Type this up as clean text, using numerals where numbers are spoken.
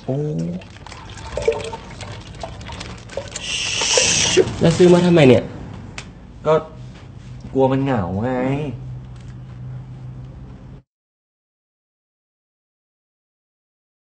โอ้แล้วซื้อมาทำไมเนี่ยก็กลัวมันเหงาไง